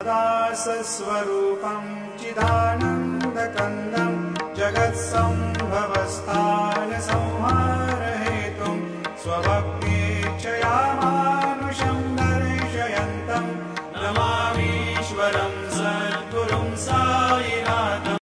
चिदानन्ददासस्वरूपं चिदानन्दकन्दं जगत्सम्भवस्थानसंहारहेतुं स्वभक्तेच्छया मानुषं दर्शयन्तं नमामीश्वरं सद्गुरुं साईनाथम्।